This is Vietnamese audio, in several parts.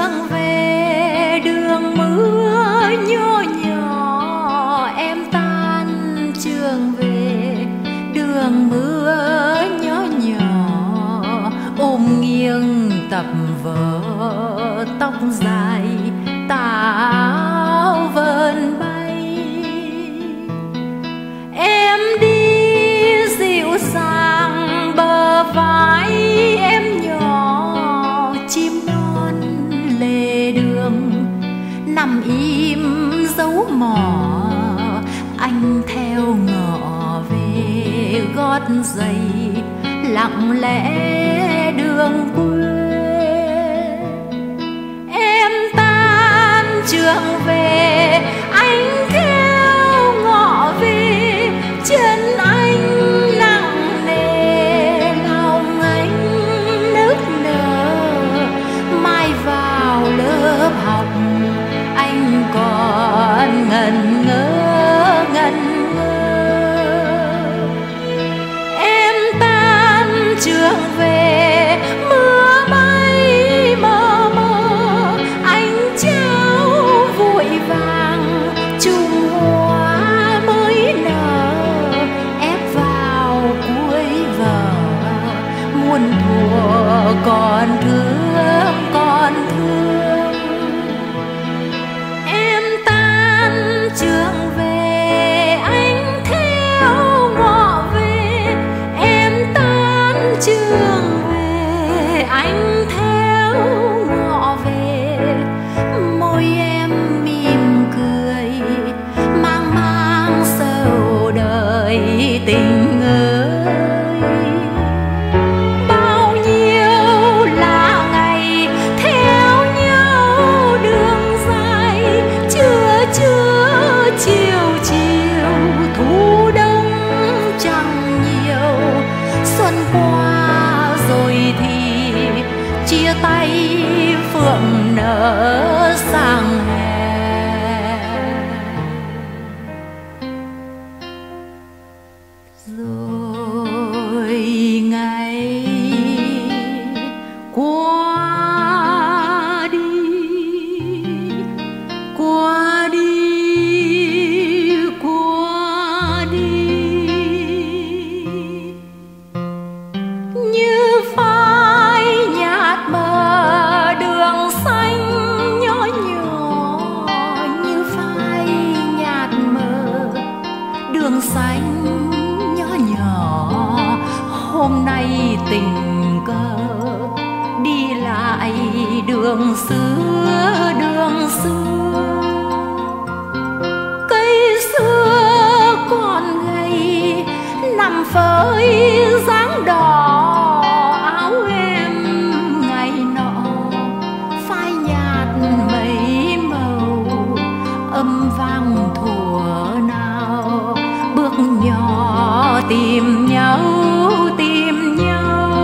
trường về đường mưa nhỏ nhỏ, em tan trường về đường mưa nhỏ nhỏ, ôm nghiêng tập vở tóc dài táo vờn bay. Em đi dịu dàng bờ vai em nhỏ, chim non lề đường nằm im dấu mỏ, anh theo ngõ về gót giày lặng lẽ đường quê. Em tan trường về anh theo ngõ về, chân anh nặng nề lòng anh nức nở. Mai vào lớp học anh còn ngần ngơ ngần ngơ. Em tan trường về mưa bay mờ mờ, anh trao vội vàng chùm hoa mới nở, ép vào cuối vở muôn thuở còn thương còn thương. Em tan trường về anh theo ngõ về, em tan trường về anh theo ngõ về. Môi em mỉm cười mang mang sầu đời tình ơi. Bao nhiêu là ngày theo nhau đường dài, trưa trưa chiều chiều thu đông chẳng nhiều. Xuân qua rồi thì chia tay phượng nở sang hè. Rồi ngày qua đi qua đi qua đi, như phai nhạt mờ đường xanh nhỏ nhỏ, như phai nhạt mờ đường xanh nhỏ nhỏ. Hôm nay tình cờ đi lại đường xưa đường xưa, cây xưa còn gầy nằm phơi dáng đỏ. Áo em ngày nọ phai nhạt mấy màu, âm vang thuở nào bước nhỏ tìm nhau tìm nhau.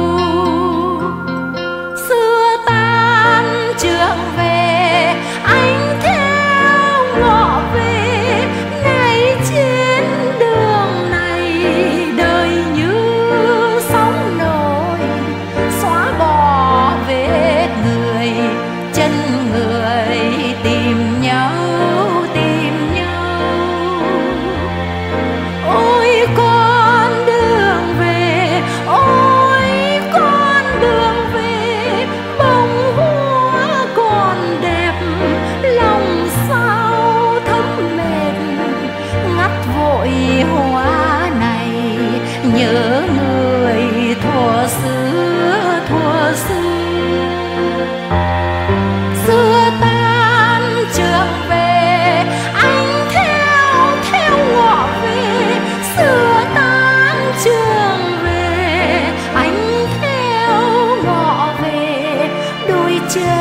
Xưa tan trường về anh theo ngõ về, ngày trên đường này đời như sóng nổi, xóa bỏ vết người chân người tìm nhau tìm nhau. Ôi con đường về, ôi con đường về, bông hoa còn đẹp lòng sao thấm mệt. Ngắt vội hoa này nhớ người thuở xưa thuở xưa. Xưa tan trường về anh theo ngõ về, xưa tan trường về anh theo ngõ về. Đôi chân